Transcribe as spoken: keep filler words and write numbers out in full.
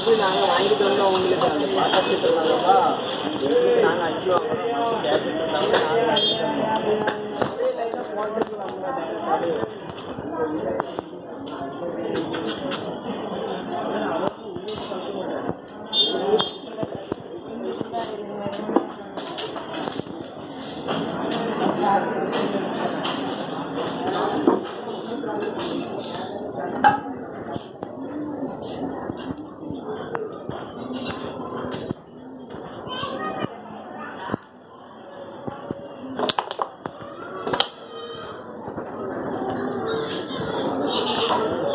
நாங்கள் வாங்கிட்டு வந்தோம் உங்களுக்கு அந்த பார்த்துட்டு இருந்தாங்கப்பா நாங்கள் அஞ்சு வாங்குறோம் கேட்டுட்டு இருந்தாங்க நாங்கள் வாங்கிட்டு வந்தோம் போட்டுருக்கலாம். Thank you.